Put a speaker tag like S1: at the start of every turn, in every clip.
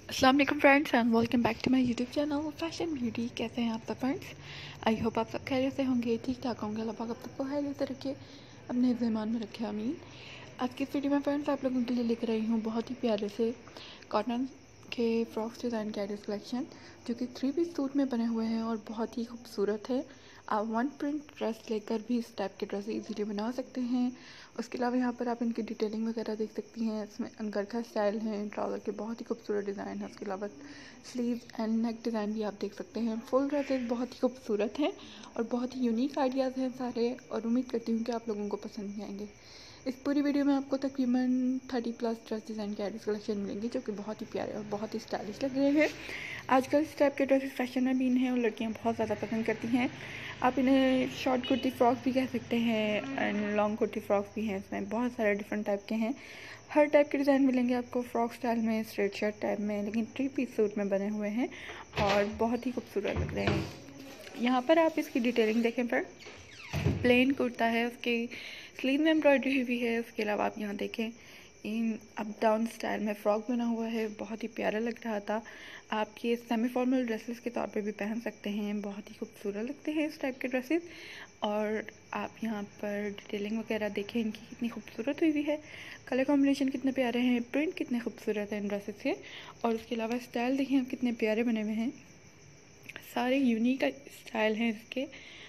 S1: अस्सलाम वालेकुम friends and welcome back to my YouTube channel fashion beauty. कैसे हैं आप सब फ्रेंड्स? आई होप आप सब खैरियत से होंगे, ठीक ठाक होंगे। अल्लाह पाक आप सबको खैरियत से रखे, अपने ईमान में रखे, आमीन। आज की इस वीडियो में फ्रेंड्स आप लोगों के लिए लेकर आई हूँ बहुत ही प्यारे से कॉटन के फ्रॉक्स डिज़ाइन कैरीज कलेक्शन, जो कि 3 पीस सूट में बने हुए हैं और बहुत ही खूबसूरत है। आप वन प्रिंट ड्रेस लेकर भी इस टाइप के ड्रेस इजीली बना सकते हैं। उसके अलावा यहाँ पर आप इनकी डिटेलिंग वगैरह देख सकती हैं। इसमें अंगरखा स्टाइल है, ट्राउज़र के बहुत ही खूबसूरत डिज़ाइन है। उसके अलावा स्लीव एंड नेक डिज़ाइन भी आप देख सकते हैं। फुल ड्रेसेस बहुत ही खूबसूरत हैं और बहुत ही यूनिक आइडियाज़ हैं सारे, और उम्मीद करती हूँ कि आप लोगों को पसंद भी आएंगे। इस पूरी वीडियो में आपको तकरीबन 30+ ड्रेस डिज़ाइन कैरीज कलेक्शन मिलेंगे, जो कि बहुत ही प्यारे और बहुत ही स्टाइलिश लग रहे हैं। आजकल इस टाइप के ड्रेसेस फैशन में भी इन हैं और लड़कियां बहुत ज़्यादा पसंद करती हैं। आप इन्हें शॉर्ट कुर्ती फ्रॉक भी कह सकते हैं एंड लॉन्ग कुर्ती फ्रॉक भी हैं। इसमें बहुत सारे डिफरेंट टाइप के हैं। हर टाइप के डिज़ाइन मिलेंगे आपको, फ्रॉक स्टाइल में, स्ट्रेट शर्ट टाइप में, लेकिन 3 पीस सूट में बने हुए हैं और बहुत ही खूबसूरत लग रहे हैं। यहाँ पर आप इसकी डिटेलिंग देखें फ्रेंड। प्लेन कुर्ता है, उसकी स्लीव में एम्ब्रॉयडरी हुई है। उसके अलावा आप यहाँ देखें, इन अप डाउन स्टाइल में फ्रॉक बना हुआ है, बहुत ही प्यारा लग रहा था। आप ये सेमी फॉर्मल ड्रेसेस के तौर पे भी पहन सकते हैं, बहुत ही खूबसूरत लगते हैं इस टाइप के ड्रेसेस। और आप यहाँ पर डिटेलिंग वगैरह देखें, इनकी कितनी खूबसूरत हुई है, कलर कॉम्बिनेशन कितने प्यारे हैं, प्रिंट कितने खूबसूरत हैं इन ड्रेसेस के। और उसके अलावा स्टाइल देखिए आप कितने प्यारे बने हुए हैं, सारे यूनिक स्टाइल हैं इसके।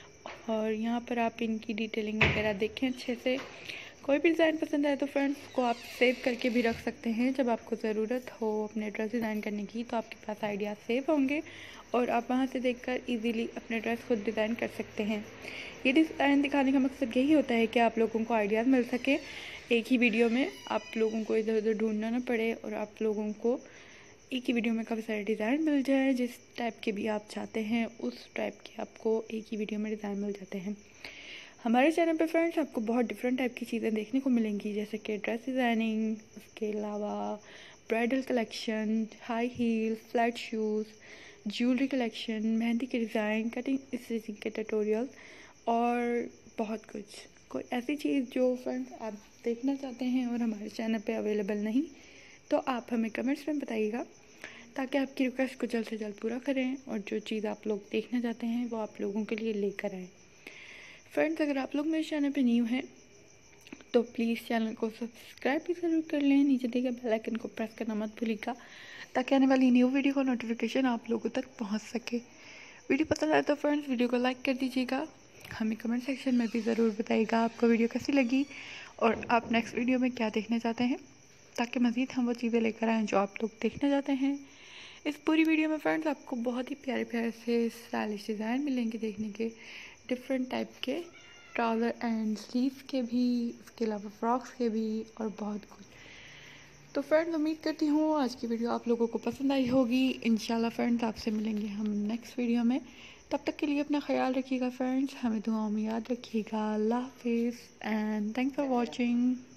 S1: और यहाँ पर आप इनकी डिटेलिंग वगैरह देखें अच्छे से। कोई भी डिज़ाइन पसंद आए तो फ्रेंड्स को आप सेव करके भी रख सकते हैं। जब आपको ज़रूरत हो अपने ड्रेस डिज़ाइन करने की तो आपके पास आइडिया सेव होंगे और आप वहाँ से देखकर इजीली अपने ड्रेस खुद डिज़ाइन कर सकते हैं। ये डिज़ाइन दिखाने का मकसद यही होता है कि आप लोगों को आइडियाज़ मिल सके एक ही वीडियो में, आप लोगों को इधर उधर ढूंढना ना पड़े और आप लोगों को एक ही वीडियो में काफ़ी सारे डिज़ाइन मिल जाए। जिस टाइप के भी आप चाहते हैं उस टाइप के आपको एक ही वीडियो में डिज़ाइन मिल जाते हैं। हमारे चैनल पे फ्रेंड्स आपको बहुत डिफरेंट टाइप की चीज़ें देखने को मिलेंगी, जैसे कि ड्रेस डिज़ाइनिंग, उसके अलावा bridal collection, high heel, flat shoes, jewellery collection, mehndi के डिज़ाइन, कटिंग स्टिचिंग के ट्यूटोरियल और बहुत कुछ। कोई ऐसी चीज़ जो फ्रेंड्स आप देखना चाहते हैं और हमारे चैनल पे अवेलेबल नहीं, तो आप हमें कमेंट्स में बताइएगा, ताकि आपकी रिक्वेस्ट को जल्द से जल्द पूरा करें और जो चीज़ आप लोग देखना चाहते हैं वो आप लोगों के लिए लेकर आएँ। फ्रेंड्स, अगर आप लोग मेरे चैनल पे न्यू हैं तो प्लीज़ चैनल को सब्सक्राइब भी ज़रूर कर लें। नीचे दिए बेल आइकन को प्रेस करना मत भूलिएगा, ताकि आने वाली न्यू वीडियो का नोटिफिकेशन आप लोगों तक पहुंच सके। वीडियो पसंद आए तो फ्रेंड्स वीडियो को लाइक कर दीजिएगा। हमें कमेंट सेक्शन में भी ज़रूर बताइएगा आपको वीडियो कैसी लगी और आप नेक्स्ट वीडियो में क्या देखना चाहते हैं, ताकि मज़ीद हम वो चीज़ें लेकर आएँ जो आप लोग देखना चाहते हैं। इस पूरी वीडियो में फ्रेंड्स आपको बहुत ही प्यारे प्यारे से स्टाइलिश डिज़ाइन मिलेंगे देखने के, डिफरेंट टाइप के ट्राउज़र एंड स्लीव्स के भी, उसके अलावा फ्रॉक्स के भी और बहुत कुछ। तो फ्रेंड्स उम्मीद करती हूँ आज की वीडियो आप लोगों को पसंद आई होगी। इंशाल्लाह फ्रेंड्स आपसे मिलेंगे हम नेक्स्ट वीडियो में। तब तक के लिए अपना ख्याल रखिएगा फ्रेंड्स, हमें दुआओं में याद रखिएगा। अल्लाह हाफिज़ एंड थैंक्स फॉर वॉचिंग।